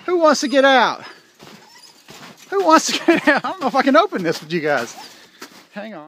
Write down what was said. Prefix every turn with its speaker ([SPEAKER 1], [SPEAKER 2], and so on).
[SPEAKER 1] Who wants to get out? Who wants to get out? I don't know if I can open this with you guys. Hang on.